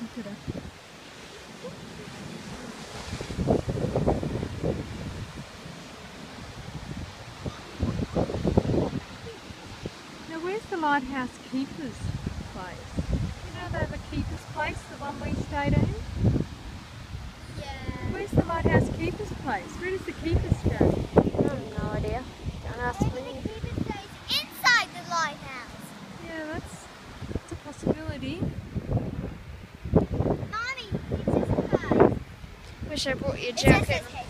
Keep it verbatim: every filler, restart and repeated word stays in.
Look at her. Now where's the lighthouse keeper's place? You know they have a keeper's place, the one we stayed in? Yeah. Where's the lighthouse keeper's place? Where does the keeper stay? I have no idea. Don't ask me. The keeper stays inside the lighthouse. Yeah, that's, that's a possibility. Mommy, it says hi. Wish I brought your It says jacket. hey.